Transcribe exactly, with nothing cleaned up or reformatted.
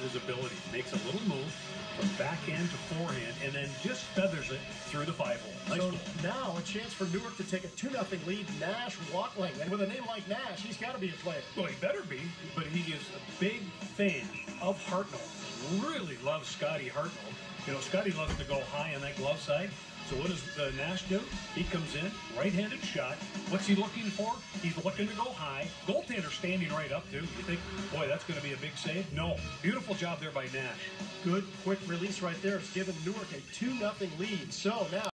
his ability. Makes a little move from backhand to forehand and then just feathers it through the five hole. Nice so goal. Now a chance for Newark to take a two nothing lead. Nash Watling. And with a name like Nash, he's got to be a player. Well, he better be, but he is a big fan of Hartnell. Really loves Scotty Hartnell. You know, Scotty loves to go high on that glove side. So what does uh, Nash do? He comes in, right-handed shot. What's he looking for? He's looking to go high. Goaltender standing right up, too. You think, boy, that's going to be a big save? No. Beautiful job there by Nash. Good, quick release right there. It's given Newark a two nothing lead. So now...